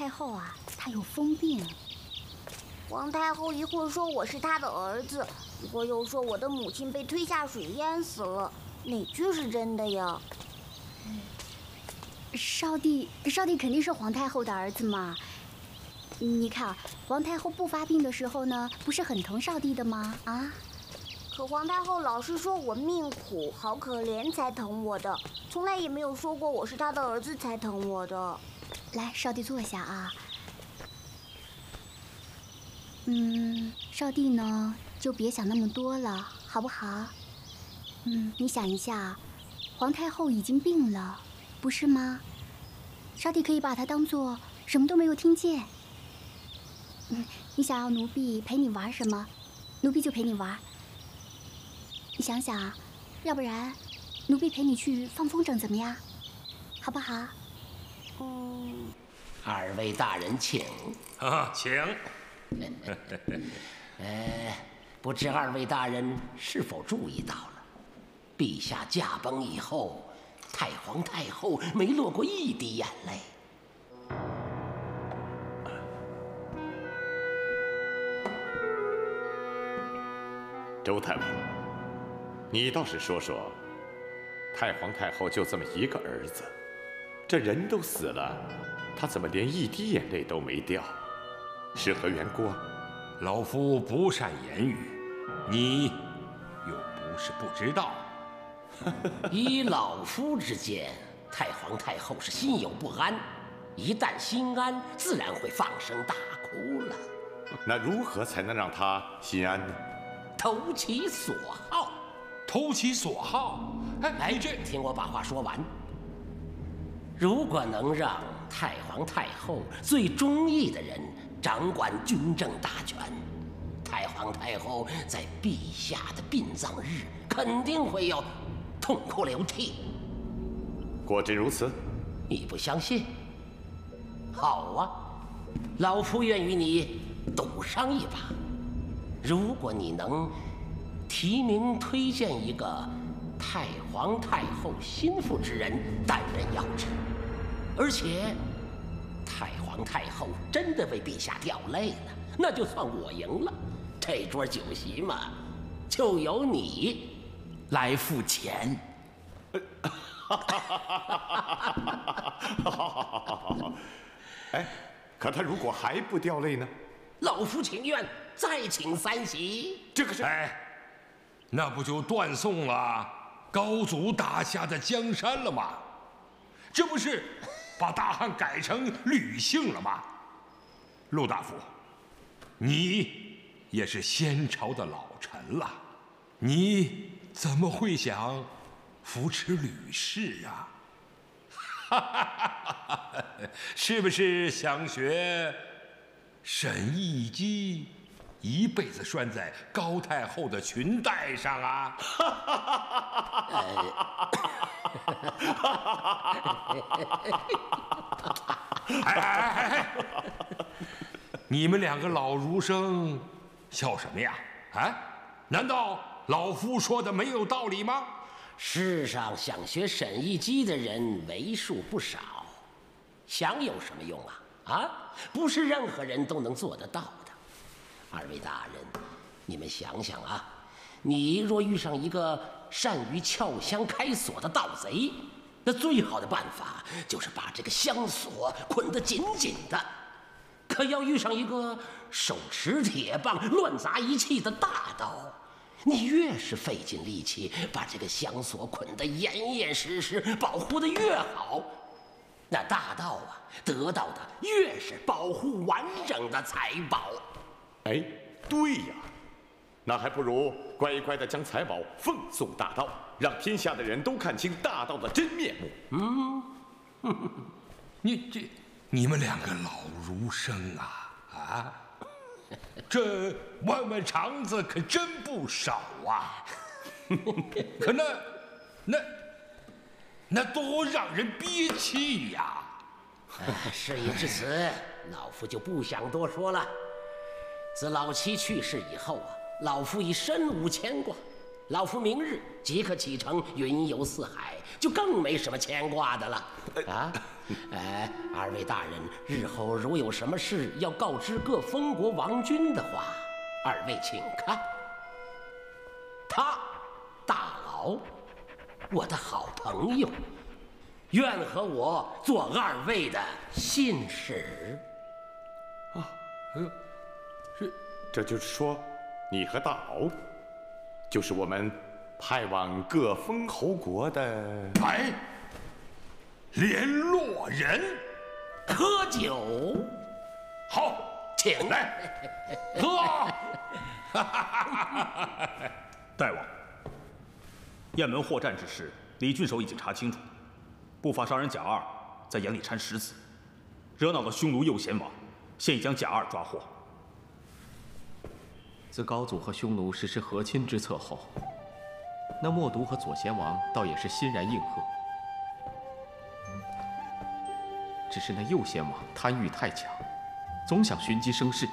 太后啊，她有疯病。 皇太后一会儿说我是她的儿子，一会儿又说我的母亲被推下水淹死了，哪句是真的呀？ 少帝肯定是皇太后的儿子嘛。你看，皇太后不发病的时候呢，不是很疼少帝的吗？啊？ 可皇太后老是说我命苦，好可怜才疼我的，从来也没有说过我是她的儿子才疼我的。 来，少帝坐下啊。少帝呢，就别想那么多了，好不好？你想一下，皇太后已经病了，不是吗？少帝可以把她当做什么都没有听见。你想要奴婢陪你玩什么，奴婢就陪你玩。你想想，要不然，奴婢陪你去放风筝怎么样？好不好？ 二位大人请。 请。 不知二位大人是否注意到了，陛下驾崩以后，太皇太后没落过一滴眼泪。 周太王，你倒是说说，太皇太后就这么一个儿子，这人都死了，他怎么连一滴眼泪都没掉？是何缘故？ 老夫不善言语，你又不是不知道。 以老夫之见，太皇太后是心有不安，一旦心安，自然会放声大哭了。 那如何才能让她心安呢？ 投其所好。 投其所好？ 哎，听我把话说完。如果能让太皇太后最中意的人掌管军政大权，太皇太后在陛下的殡葬日肯定会有痛哭流涕。 果真如此？ 你不相信？好啊，老夫愿与你赌上一把。如果你能提名推荐一个太皇太后心腹之人担任要职，而且太皇太后真的为陛下掉泪了，那就算我赢了。这桌酒席嘛，就由你来付钱。 哎，可他如果还不掉泪呢？ 老夫情愿再请3席。 这可是…… 哎，那不就断送了高祖打下的江山了吗？这不是把大汉改成吕姓了吗？陆大夫，你也是先朝的老臣了，你怎么会想扶持吕氏啊？是不是想学沈亦基一辈子拴在高太后的裙带上啊？哎，你们两个老儒生笑什么呀？啊？难道老夫说的没有道理吗？ 世上想学沈亦基的人为数不少，想有什么用啊？啊，不是任何人都能做得到的。二位大人，你们想想啊，你若遇上一个善于撬箱开锁的盗贼，那最好的办法就是把这个箱锁捆得紧紧的。可要遇上一个手持铁棒乱砸一气的大盗，你越是费尽力气把这个箱锁捆得严严实实，保护得越好，那大盗啊得到的越是保护完整的财宝。 哎，对呀，那还不如乖乖的将财宝奉送大盗，让天下的人都看清大盗的真面目。 你们两个老儒生啊，这弯肠子可真不少啊！可那多让人憋气呀！ 事已至此，老夫就不想多说了。自老妻去世以后啊，老夫已身无牵挂。老夫明日即可启程云游四海，就更没什么牵挂的了。啊， 二位大人日后如有什么事要告知各封国王君的话，二位请看。他，大佬，我的好朋友，愿和我做二位的信使。 这就是说，你和大敖，就是我们派往各封侯国的联络人。 喝酒， 好， 请来喝。 大王，雁门获战之事，李郡守已经查清楚，不法商人贾二在眼里掺石子，惹恼了匈奴右贤王，现已将贾二抓获。 自高祖和匈奴实施和亲之策后，那默毒和左贤王倒也是欣然应和。只是那右贤王贪欲太强，总想寻机生事。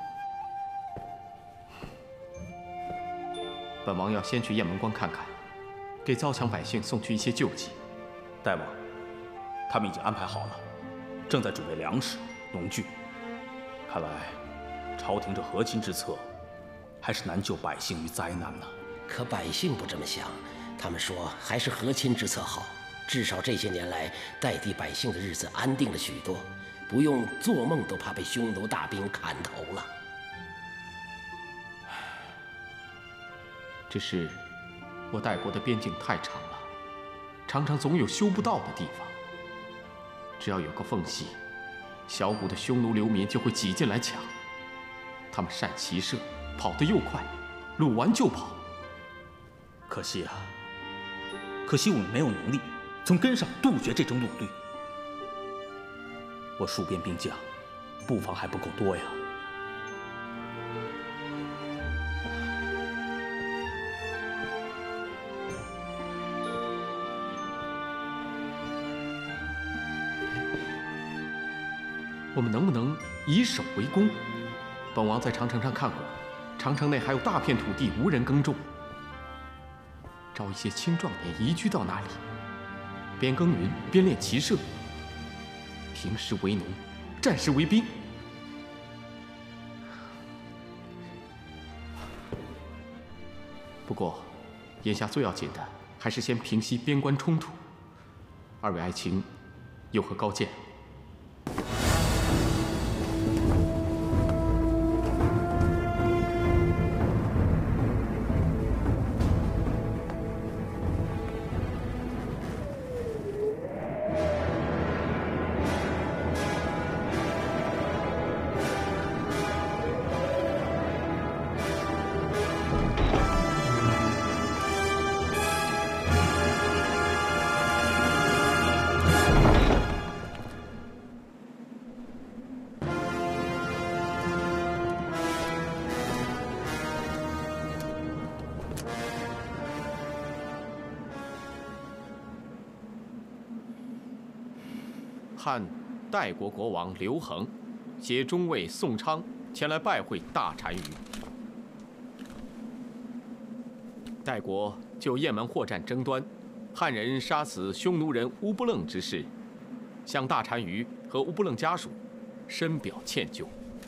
本王要先去雁门关看看，给遭强百姓送去一些救济。 大王，他们已经安排好了，正在准备粮食、农具。看来，朝廷这和亲之策，还是难救百姓于灾难呢。 可百姓不这么想，他们说还是和亲之策好，至少这些年来代替百姓的日子安定了许多，不用做梦都怕被匈奴大兵砍头了。 只是我代国的边境太长了，常常总有修不到的地方。只要有个缝隙，小股的匈奴流民就会挤进来抢。他们善骑射，跑得又快，撸完就跑。 可惜啊，可惜我们没有能力从根上杜绝这种掳掠。我戍边兵将，布防还不够多呀。 我们能不能以守为攻？本王在长城上看过，长城内还有大片土地无人耕种，招一些青壮年移居到那里，边耕耘边练骑射，平时为农，战时为兵。不过，眼下最要紧的还是先平息边关冲突。二位爱卿有何高见？汉代国国王刘恒携中尉宋昌前来拜会大单于。代国就雁门获战争端，汉人杀死匈奴人乌不楞之事，向大单于和乌不楞家属深表歉疚。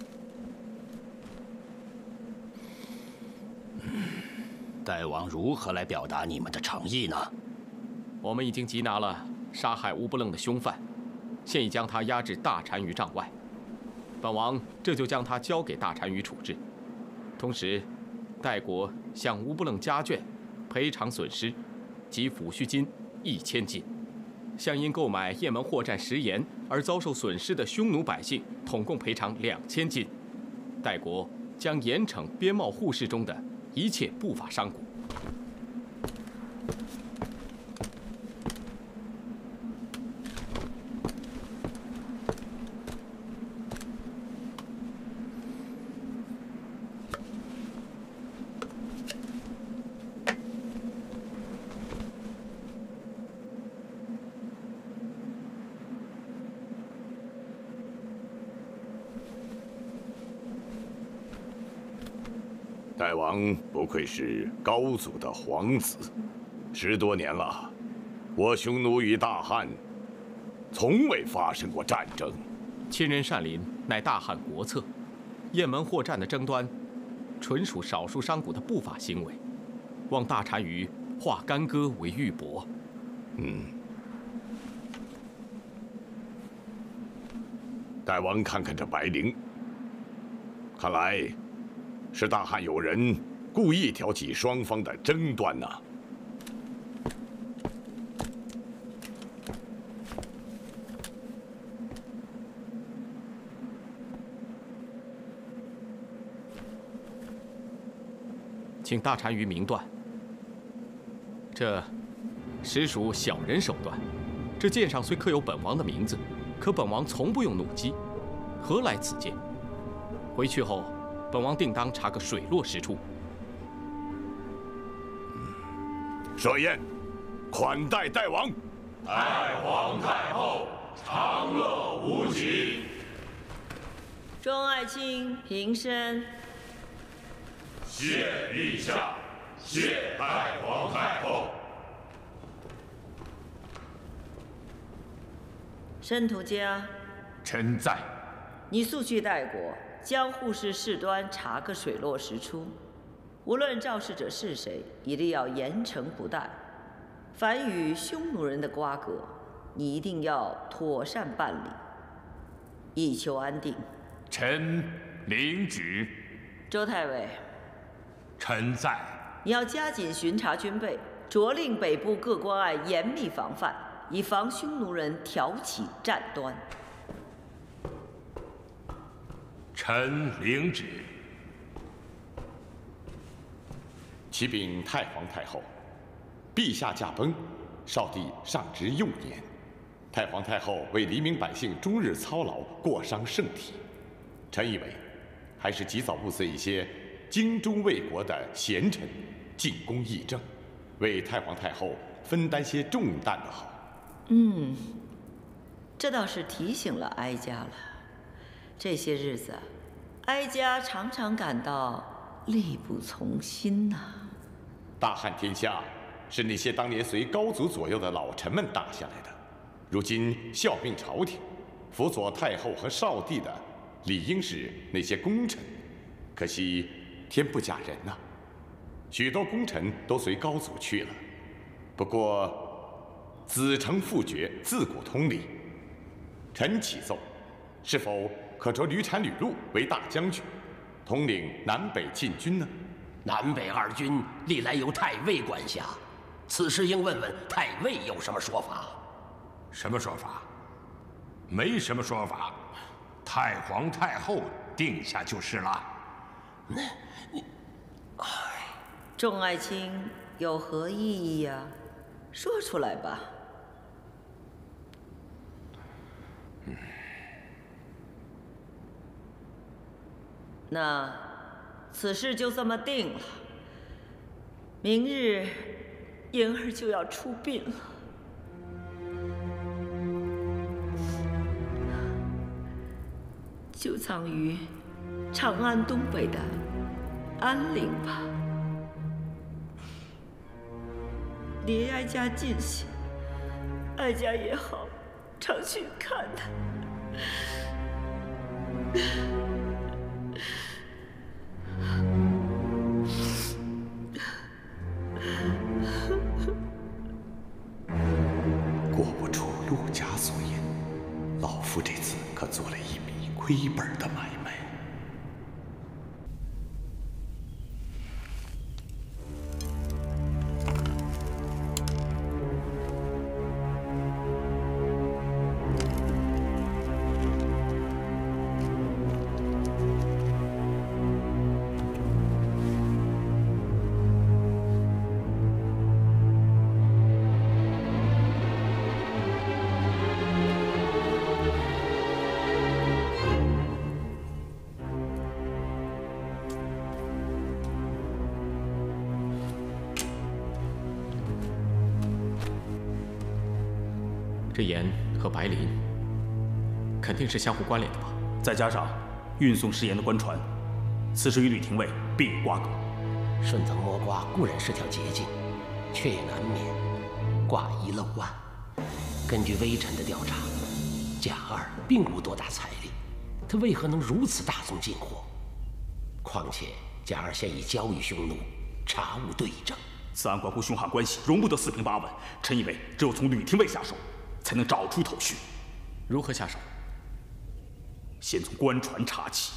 代王如何来表达你们的诚意呢？ 我们已经缉拿了杀害乌不楞的凶犯，现已将他押至大单于帐外。本王这就将他交给大单于处置，同时，代国向乌不楞家眷赔偿损失，及抚恤金1000金，向因购买雁门获战食盐而遭受损失的匈奴百姓统共赔偿2000金。代国将严惩边贸互市中的一切不法商贾。 代王不愧是高祖的皇子，10多年了，我匈奴与大汉从未发生过战争。 亲人善邻乃大汉国策，雁门获战的争端，纯属少数商贾的不法行为。望大单于化干戈为玉帛。 大王看看这白绫，看来是大汉有人故意挑起双方的争端呐。 请大单于明断，这实属小人手段。这剑上虽刻有本王的名字，可本王从不用弩机，何来此剑？回去后，本王定当查个水落石出。 设宴，款待大王。 太皇太后长乐无极。 钟爱卿平身。 谢陛下，谢太皇太后。 申屠家， 臣在。 你速去代国，将护市事端查个水落石出。无论肇事者是谁，一定要严惩不贷。凡与匈奴人的瓜葛，你一定要妥善办理，以求安定。 臣领旨。 周太尉， 臣在。 你要加紧巡查军备，着令北部各关隘严密防范，以防匈奴人挑起战端。 臣领旨。 启禀太皇太后，陛下驾崩，少帝尚值幼年，太皇太后为黎民百姓终日操劳，过伤圣体。臣以为，还是及早物色一些精忠卫国的贤臣，进宫议政，为太皇太后分担些重担的好。 这倒是提醒了哀家了。这些日子，哀家常常感到力不从心呐。 大汉天下是那些当年随高祖左右的老臣们打下来的，如今效命朝廷，辅佐太后和少帝的，理应是那些功臣。可惜天不假人呐，许多功臣都随高祖去了。不过子承父爵，自古通理。臣启奏，是否可着吕产、吕禄为大将军，统领南北禁军呢？ 南北二军历来由太尉管辖，此事应问问太尉有什么说法。 什么说法？没什么说法，太皇太后定下就是了。 众爱卿有何异议呀？说出来吧。那此事就这么定了。明日莹儿就要出殡了。就葬于长安东北的安陵吧。离哀家近些，哀家也好常去看他。 过不出陆家所言，老夫这次可做了一笔亏本的买卖。 这盐和白磷肯定是相互关联的吧？ 再加上运送食盐的官船，此事与吕廷尉必有瓜葛。 顺藤摸瓜固然是条捷径，却也难免挂一漏万。 根据微臣的调查，贾二并无多大财力，他为何能如此大宗进货？况且贾二现已交予匈奴，查无对证。 此案关乎凶悍关系，容不得四平八稳。臣以为只有从吕廷尉下手，才能找出头绪。 如何下手？ 先从官船查起。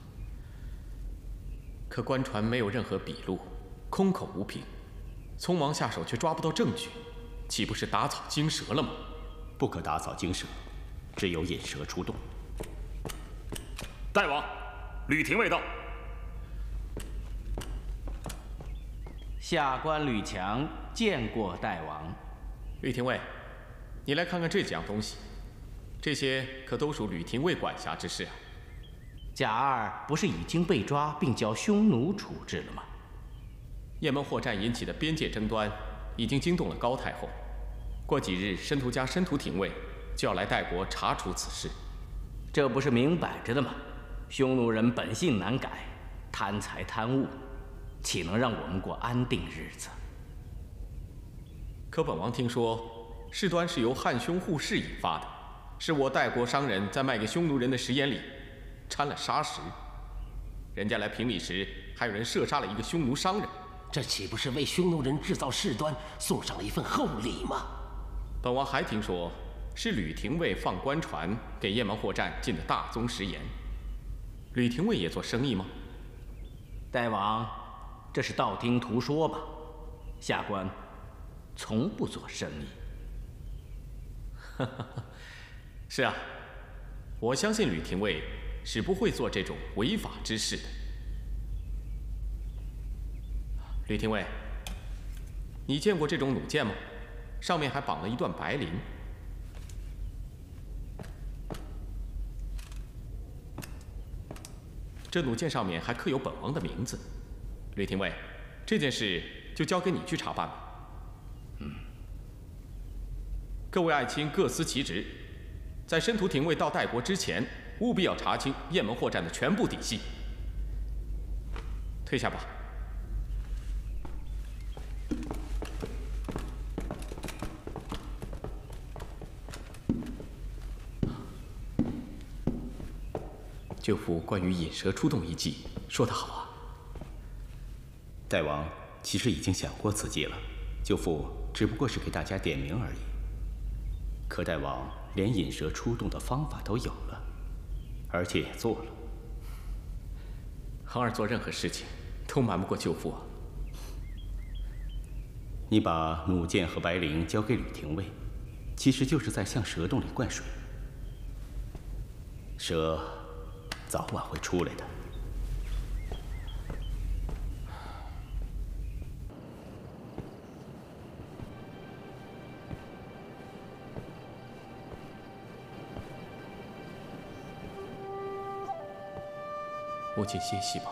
可官船没有任何笔录，空口无凭，匆忙下手却抓不到证据，岂不是打草惊蛇了吗？ 不可打草惊蛇，只有引蛇出洞。 大王，吕廷尉到。 下官吕强见过大王。 吕廷尉，你来看看这几样东西，这些可都属吕廷尉管辖之事啊。 贾二不是已经被抓并交匈奴处置了吗？ 雁门货战引起的边界争端，已经惊动了高太后。过几日，申屠家申屠廷尉就要来代国查处此事。 这不是明摆着的吗？匈奴人本性难改，贪财贪物，岂能让我们过安定日子？ 可本王听说，事端是由汉匈互市引发的，是我代国商人在卖给匈奴人的食盐里掺了砂石。人家来评理时，还有人射杀了一个匈奴商人， 这岂不是为匈奴人制造事端，送上了一份厚礼吗？ 本王还听说，是吕廷尉放官船给雁门货战进的大宗食盐。吕廷尉也做生意吗？ 大王，这是道听途说吧？下官从不做生意。 是啊，我相信吕廷尉是不会做这种违法之事的。吕廷尉，你见过这种弩箭吗？上面还绑了一段白绫。这弩箭上面还刻有本王的名字。吕廷尉，这件事就交给你去查办吧。各位爱卿各司其职，在申屠廷尉到代国之前，务必要查清雁门货战的全部底细。退下吧。舅父关于引蛇出洞一计说得好啊。 大王其实已经想过此计了，舅父只不过是给大家点名而已。可大王连引蛇出洞的方法都有了，而且也做了。 恒儿做任何事情都瞒不过舅父啊。 你把弩箭和白绫交给吕廷尉，其实就是在向蛇洞里灌水。蛇早晚会出来的。 母亲歇息吧，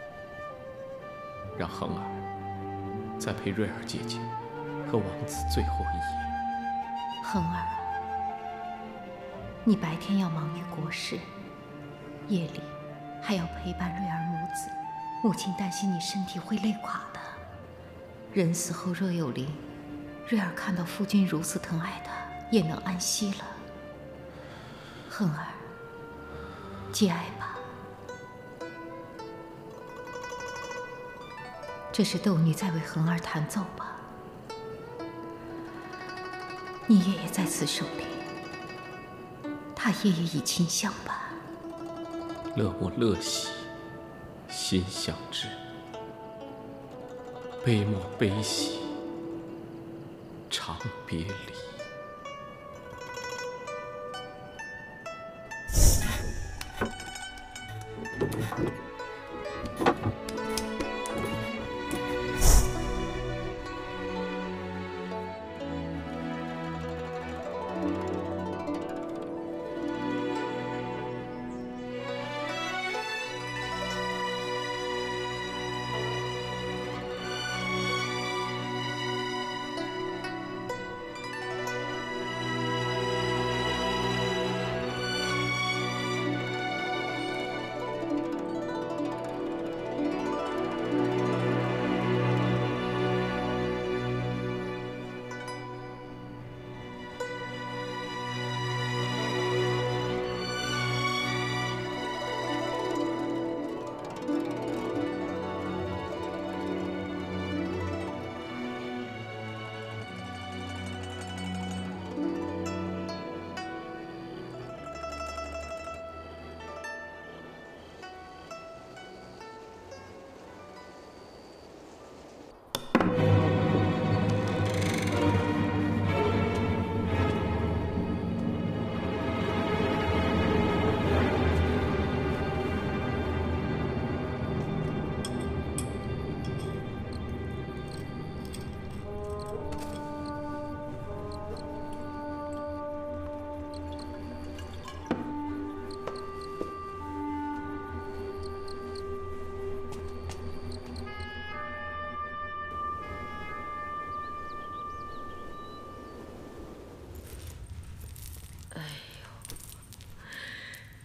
让恒儿再陪瑞儿姐姐和王子最后一夜。 恒儿啊，你白天要忙于国事，夜里还要陪伴瑞儿母子，母亲担心你身体会累垮的。人死后若有灵，瑞儿看到夫君如此疼爱她，也能安息了。恒儿，节哀吧。这是窦女在为恒儿弹奏吧？你爷爷在此守灵，他爷爷已亲相伴。 乐莫乐兮，心相知；悲莫悲兮，长别离。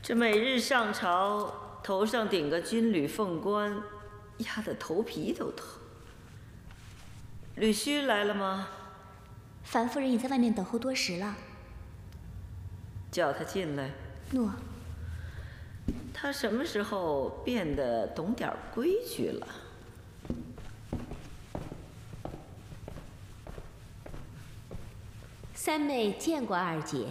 这每日上朝，头上顶个军旅凤冠，压得头皮都疼。吕须来了吗？ 樊夫人已在外面等候多时了。 叫他进来。 诺。 他什么时候变得懂点规矩了？ 三妹见过二姐。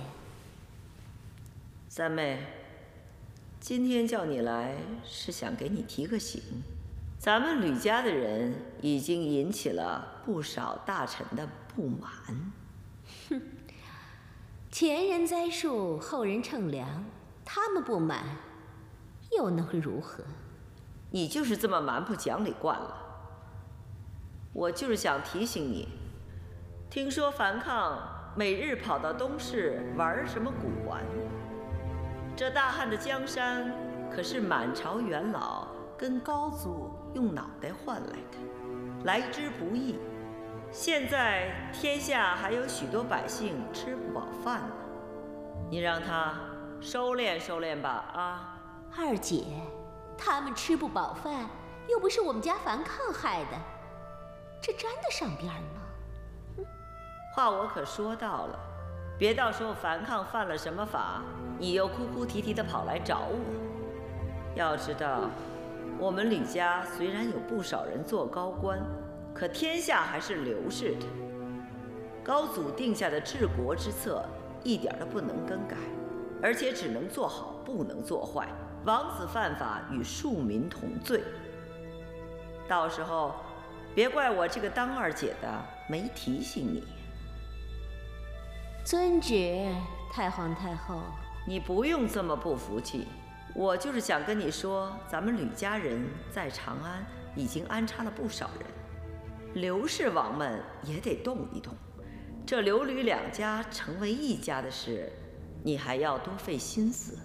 三妹，今天叫你来是想给你提个醒，咱们吕家的人已经引起了不少大臣的不满。 哼，前人栽树，后人乘凉，他们不满，又能如何？ 你就是这么蛮不讲理惯了。我就是想提醒你，听说樊伉每日跑到东市玩什么古玩？这大汉的江山可是满朝元老跟高祖用脑袋换来的，来之不易。现在天下还有许多百姓吃不饱饭呢，你让他收敛收敛吧啊！ 二姐，他们吃不饱饭，又不是我们家樊伉害的，这沾得上边吗？ 话我可说到了，别到时候樊伉犯了什么法，你又哭哭啼啼的跑来找我。要知道，我们吕家虽然有不少人做高官，可天下还是刘氏的。高祖定下的治国之策，一点都不能更改，而且只能做好，不能做坏。王子犯法与庶民同罪。到时候，别怪我这个当二姐的没提醒你。 遵旨，太皇太后。 你不用这么不服气，我就是想跟你说，咱们吕家人在长安已经安插了不少人，刘氏王们也得动一动。这刘吕两家成为一家的事，你还要多费心思。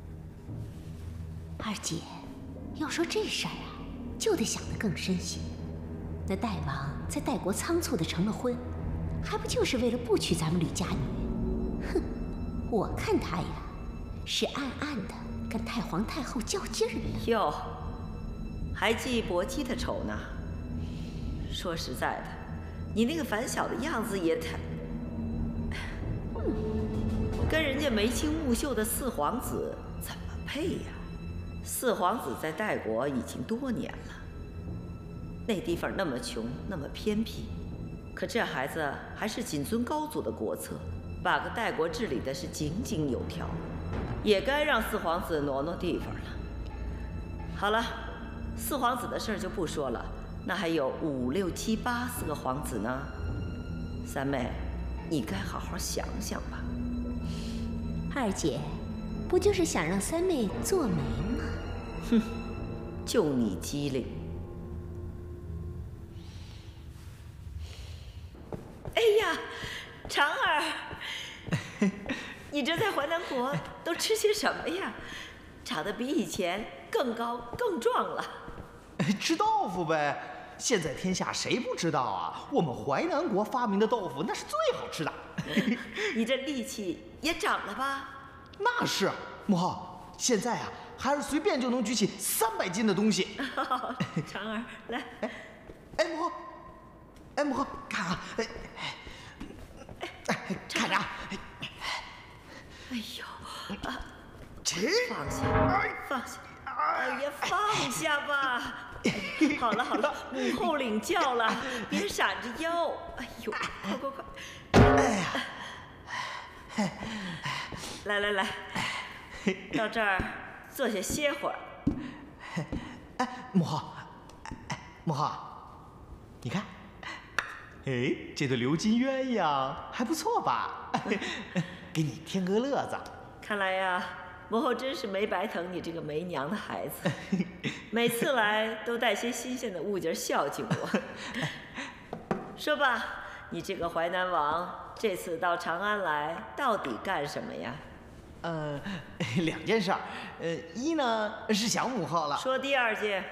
二姐，要说这事儿啊，就得想得更深些。那代王在代国仓促的成了婚，还不就是为了不娶咱们吕家女？哼，我看他呀，是暗暗的跟太皇太后较劲儿呢。 哟，还记薄姬的仇呢？说实在的，你那个反小的样子也太……跟人家眉清目秀的四皇子怎么配呀？四皇子在代国已经多年了，那地方那么穷，那么偏僻，可这孩子还是谨遵高祖的国策，把个代国治理的是井井有条，也该让四皇子挪挪地方了。好了，四皇子的事儿就不说了，那还有5、6、7、84个皇子呢。三妹，你该好好想想吧。 二姐，不就是想让三妹做媒吗？ 哼，就你机灵。哎呀，长儿，你这在淮南国都吃些什么呀？长得比以前更高更壮了。 吃豆腐呗。现在天下谁不知道啊？我们淮南国发明的豆腐那是最好吃的。 你这力气也长了吧？ 那是，母后，现在啊，孩儿随便就能举起300斤的东西。 长儿，来。 哎，母后，哎，母后，看啊，看着啊。 哎呦，啊， 吃， 放下，放下。哎呀，放下吧！好了好了，母后领教了，别闪着腰。哎呦，快快快！哎呀，来来来，到这儿坐下歇会儿。 哎，母后，哎，母后，你看，哎，这对鎏金鸳鸯还不错吧？给你添个乐子。 看来呀，母后真是没白疼你这个没娘的孩子，每次来都带些新鲜的物件孝敬我。说吧，你这个淮南王这次到长安来，到底干什么呀 ？2件事儿，一呢是想母后了。 说第2件。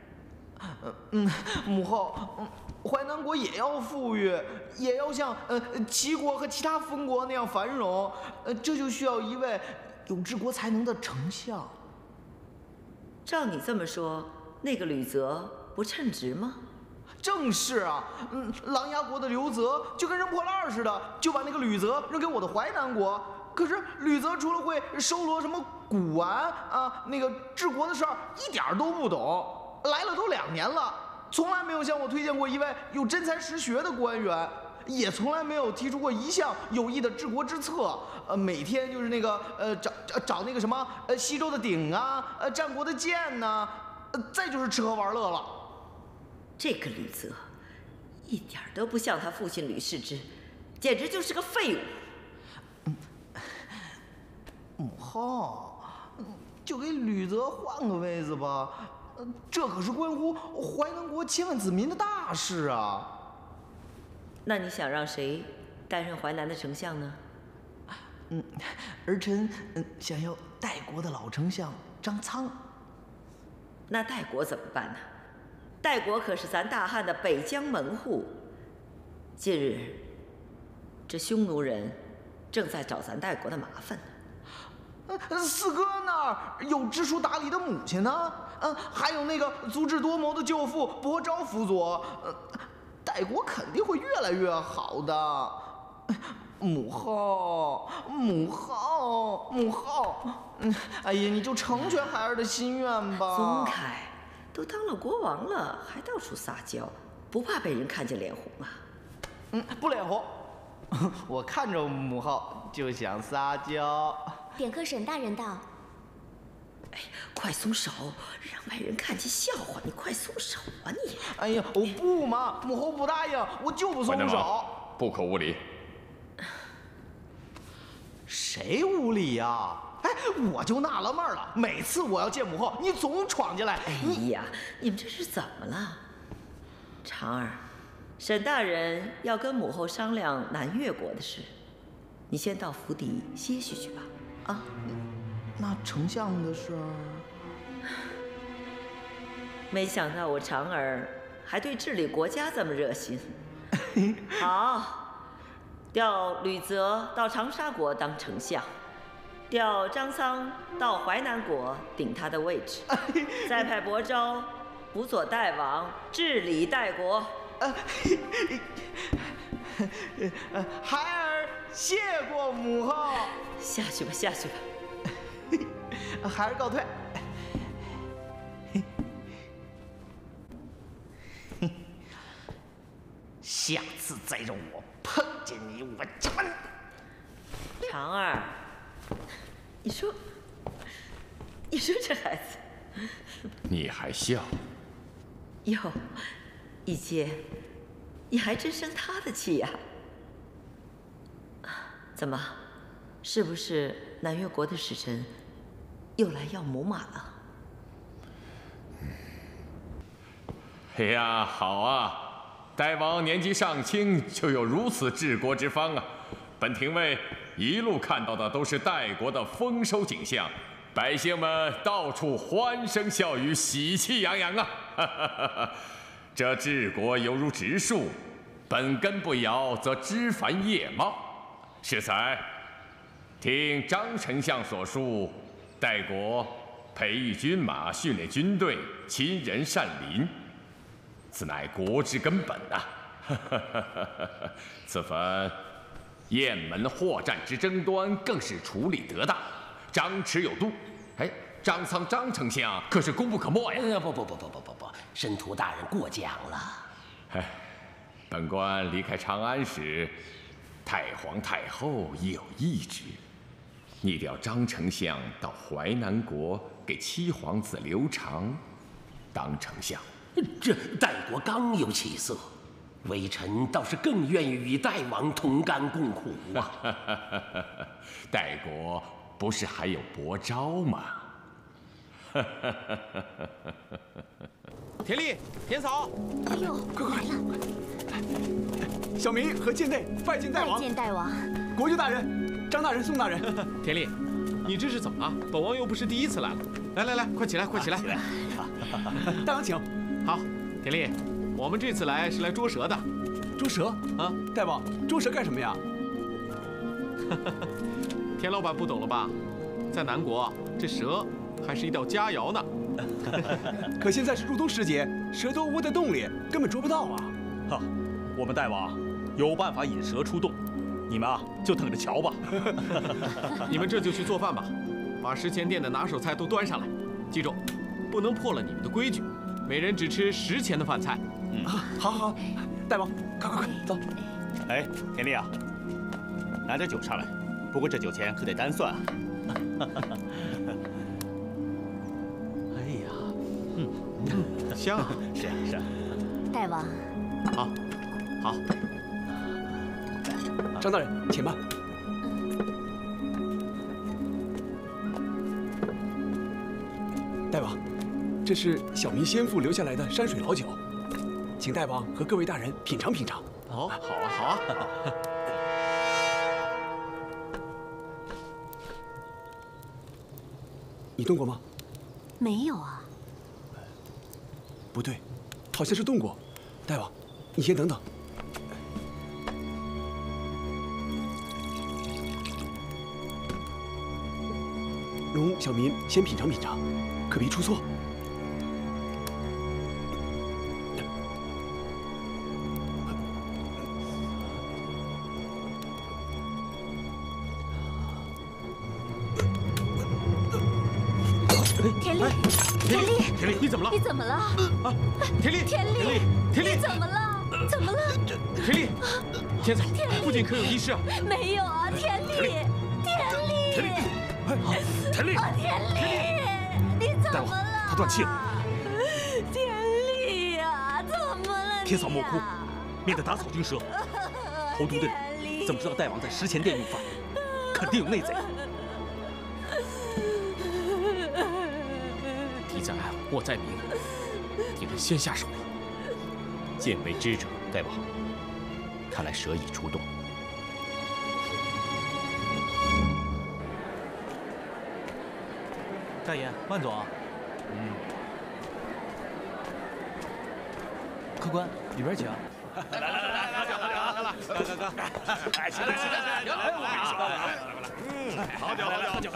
母后，淮南国也要富裕，也要像齐国和其他封国那样繁荣，这就需要一位有治国才能的丞相。 照你这么说，那个吕泽不称职吗？ 正是啊，琅琊国的刘泽就跟扔破烂似的，就把那个吕泽扔给我的淮南国。可是吕泽除了会收罗什么古玩啊，那个治国的事儿一点都不懂。来了都2年了，从来没有向我推荐过一位有真才实学的官员，也从来没有提出过一项有益的治国之策。每天就是那个找那个什么西周的鼎啊，战国的剑呐，再就是吃喝玩乐了。 这个吕泽，一点都不像他父亲吕氏之，简直就是个废物。 母后，就给吕泽换个位子吧，这可是关乎淮南国千万子民的大事啊。 那你想让谁担任淮南的丞相呢？ 儿臣想要代国的老丞相张苍。 那代国怎么办呢？代国可是咱大汉的北疆门户。近日，这匈奴人正在找咱代国的麻烦呢。 四哥那儿有知书达理的母亲呢，还有那个足智多谋的舅父伯昭辅佐，代国肯定会越来越好的。母后，哎呀，你就成全孩儿的心愿吧。 松开，都当了国王了，还到处撒娇，不怕被人看见脸红啊？ 不脸红，我看着母后就想撒娇。 点科沈大人道：“ 哎，快松手，让外人看见笑话！你快松手啊你！” 哎呀，我不嘛，母后不答应，我就不松手。 不可无礼。 谁无礼呀？哎，我就纳了闷了，每次我要见母后，你总闯进来。 哎呀，你们这是怎么了？长儿，沈大人要跟母后商量南越国的事，你先到府邸歇息去吧。啊， 那丞相的事儿， 没想到我长儿还对治理国家这么热心。好，调吕泽到长沙国当丞相，调张苍到淮南国顶他的位置，再派伯昭辅佐代王治理代国。 孩儿谢过母后。 下去吧，下去吧。 孩儿告退。下次再让我碰见你，我就…… 长儿，你说这孩子， 你还笑？ 哟，一阶，你还真生他的气呀？怎么，是不是南越国的使臣又来要母马了？ 哎呀，好啊！代王年纪尚轻，就有如此治国之方啊！本廷尉一路看到的都是代国的丰收景象，百姓们到处欢声笑语，喜气洋洋啊！这治国犹如植树，本根不摇，则枝繁叶茂。适才，听张丞相所述，代国培育军马，训练军队，亲仁善邻。此乃国之根本啊！此番雁门获战之争端更是处理得当，张弛有度。哎，张苍张丞相可是功不可没呀！ 不，申屠大人过奖了。 哎，本官离开长安时，太皇太后已有懿旨，拟调张丞相到淮南国给七皇子刘长当丞相。 这代国刚有起色，微臣倒是更愿意与代王同甘共苦啊！ 代国不是还有伯昭吗？ 田丽、田嫂， 哎呦，快来了！ 小民和贱内拜见代王。 拜见代王。 国舅大人、张大人、宋大人。 田丽，你这是怎么了？本王又不是第一次来了。来，快起来，快起来！ 大王请。 好，田丽，我们这次来是来捉蛇的。 捉蛇啊？代王，捉蛇干什么呀？ 田老板不懂了吧？ 在南国，这蛇还是一道佳肴呢。 可现在是入冬时节，蛇都窝在洞里，根本捉不到啊！ 哈，我们大王有办法引蛇出洞，你们啊就等着瞧吧。 你们这就去做饭吧，把石前殿的拿手菜都端上来。记住，不能破了你们的规矩，每人只吃10钱的饭菜。 好好好，大王，快走。 哎，田丽啊，拿点酒上来。不过这酒钱可得单算啊。 哎呀，香啊！ 是啊是啊。 大王， 好。 张大人，请慢。大王，这是小民先父留下来的山水老酒，请大王和各位大人品尝品尝。 好啊。 你动过吗？ 没有啊。 不对，好像是动过。大王，你先等等。容小民先品尝品尝，可别出错。 田丽，你怎么了？ 你怎么了？ 啊，田丽， 你怎么了？怎么了？ 田丽，天草，附近可有医师啊？ 没有啊，田丽，你怎么了？ 他断气了。 田丽呀，怎么了？ 天嫂莫哭，免得打草惊蛇。投毒的人怎么知道大王在石前殿用饭？肯定有内贼。 敌在暗，我在明，敌人先下手了。 见为知者，大王，看来蛇已出洞。 大爷，慢走啊！客官，里边请。来，哥，哎，起来！好酒！来一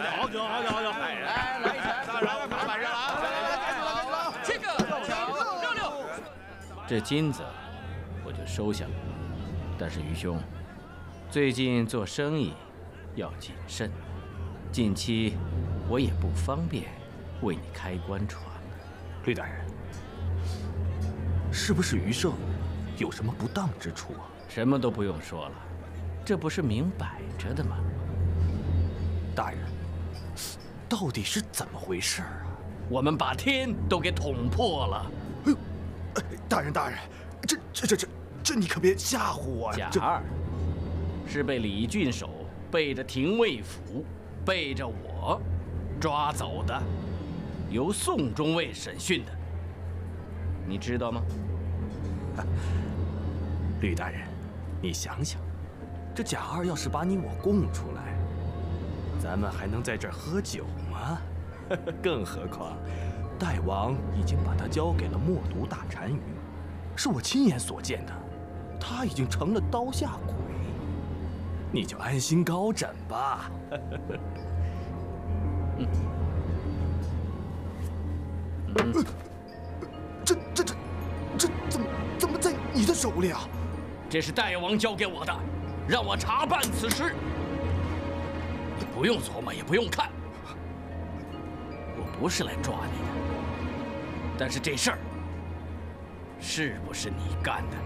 拳！ 这金子我就收下了，但是于兄，最近做生意要谨慎，近期我也不方便为你开官船。 吕大人，是不是余胜有什么不当之处啊？ 什么都不用说了，这不是明摆着的吗？ 大人，到底是怎么回事啊？ 我们把天都给捅破了。 哎呦，大人，这你可别吓唬我呀！ 贾二是被李郡守背着廷尉府，背着我抓走的，由宋中尉审讯的，你知道吗？ 吕大人，你想想，这贾二要是把你我供出来，咱们还能在这儿喝酒吗？更何况，大王已经把他交给了默毒大单于，是我亲眼所见的，他已经成了刀下鬼。你就安心高枕吧。 这怎么在你的手里啊？ 这是大王交给我的，让我查办此事。你不用琢磨，也不用看，我不是来抓你的。但是这事儿是不是你干的？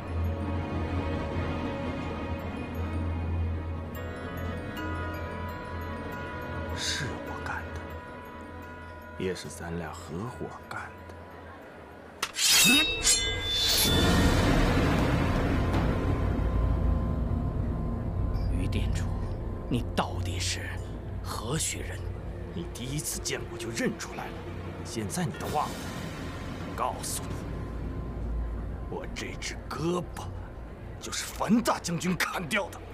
是我干的，也是咱俩合伙干的。 于店主，你到底是何许人？ 你第一次见我就认出来了，现在你都忘了？告诉你，我这只胳膊就是樊大将军砍掉的。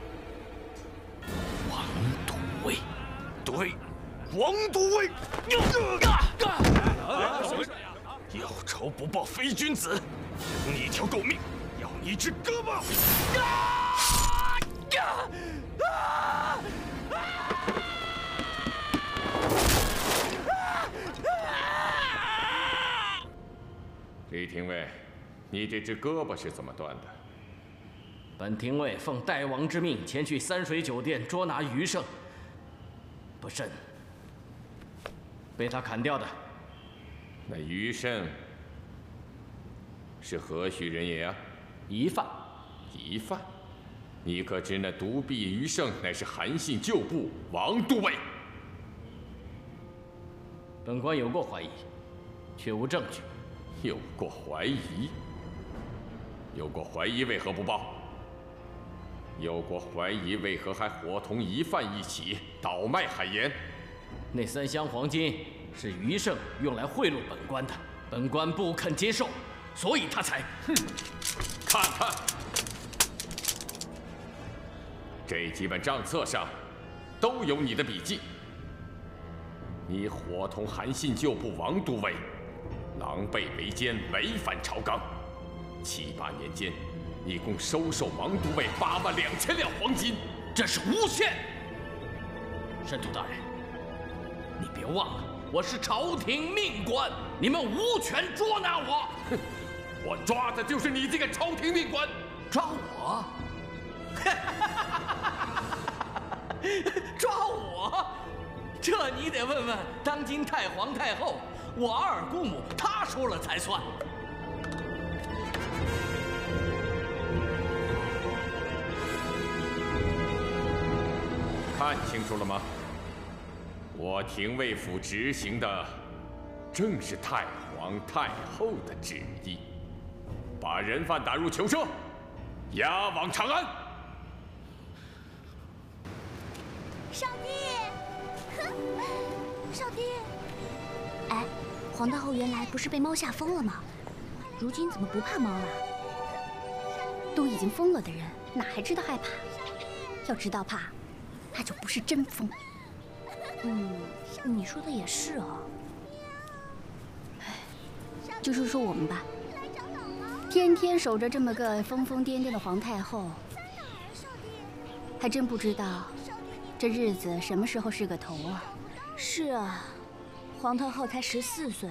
王都尉， 对，王都尉。有仇不报非君子，留你一条狗命，要你一只胳膊。 你这只胳膊是怎么断的？ 本廷尉奉代王之命前去三水酒店捉拿余胜，不慎被他砍掉的。 那余胜是何许人也啊？ 疑犯。 疑犯？你可知那独臂余胜乃是韩信旧部王都尉？ 本官有过怀疑，却无证据。 有过怀疑？有过怀疑为何不报？有过怀疑为何还伙同疑犯一起倒卖海盐？ 那3箱黄金是余胜用来贿赂本官的，本官不肯接受，所以他才…… 哼！看看这几本账册上都有你的笔记。你伙同韩信旧部王都尉，狼狈为奸，违反朝纲。7、8年间，一共收受王都尉8万2千两黄金， 这是诬陷！申屠大人，你别忘了，我是朝廷命官，你们无权捉拿我。 哼，我抓的就是你这个朝廷命官！ 抓我？抓我？这你得问问当今太皇太后，我二姑母，她说了才算。 看清楚了吗？我廷尉府执行的正是太皇太后的旨意，把人犯打入囚车，押往长安。 少帝，少帝，哎，皇太后原来不是被猫吓疯了吗？如今怎么不怕猫了？ 都已经疯了的人，哪还知道害怕？要知道怕，那就不是真疯。 你说的也是哦。 就说说我们吧，天天守着这么个疯疯癫癫的皇太后，还真不知道这日子什么时候是个头啊！ 是啊，皇太后才14岁，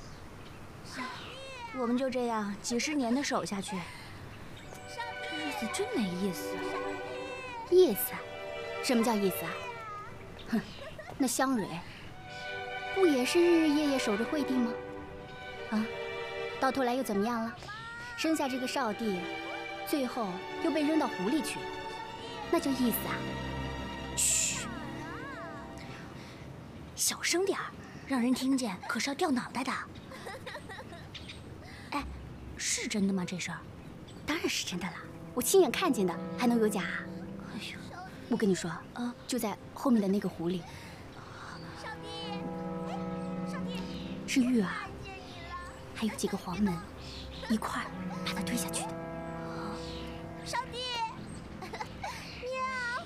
我们就这样几10年的守下去，这日子真没意思。 意思？什么叫意思啊？哼，那香蕊不也是日日夜夜守着惠帝吗？啊，到头来又怎么样了？生下这个少帝，最后又被扔到湖里去了，那叫意思啊？ 嘘，小声点儿，让人听见可是要掉脑袋的。哎，是真的吗？这事儿？ 当然是真的了，我亲眼看见的，还能有假？ 哎呦， 我跟你说，就在后面的那个湖里。是玉儿，还有几个黄门，一块儿把他推下去的。 少帝，喵！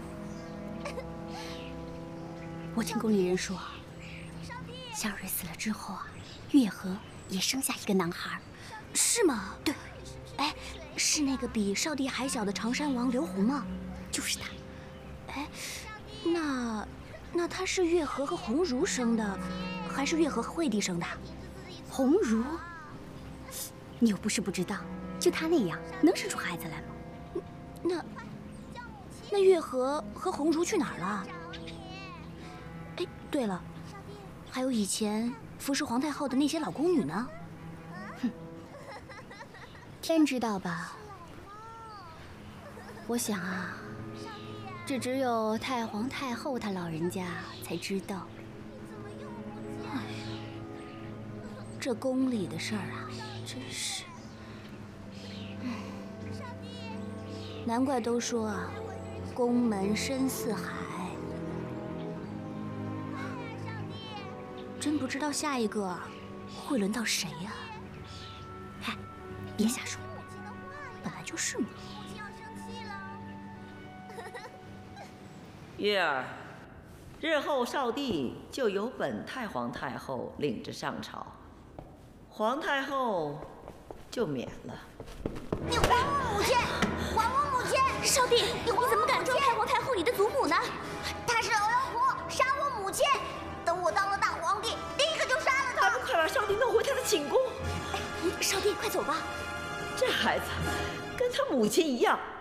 我听宫里人说，香蕊死了之后啊，月河也生下一个男孩， 是吗？ 对。 哎，是那个比少帝还小的常山王刘宏吗？ 就是他。 哎，那他是月河和鸿儒生的，还是月河和惠帝生的？ 鸿儒？你又不是不知道，就他那样，能生出孩子来吗？ 那月河和鸿儒去哪儿了？哎，对了，还有以前服侍皇太后的那些老宫女呢？ 哼，天知道吧？我想啊，这只有太皇太后她老人家才知道。 哎，这宫里的事儿啊，真是……难怪都说啊，宫门深似海。真不知道下一个会轮到谁呀？ 嗨，别瞎说， 本来就是嘛。 月儿，日后少帝就由本太皇太后领着上朝，皇太后就免了。 你还我母亲！还我母亲！少帝，你怎么敢咒太皇太后你的祖母呢？他是欧阳婆，杀我母亲。等我当了大皇帝，立刻就杀了他。 还不快把少帝弄回他的寝宫！ 少帝，快走吧。 这孩子跟他母亲一样，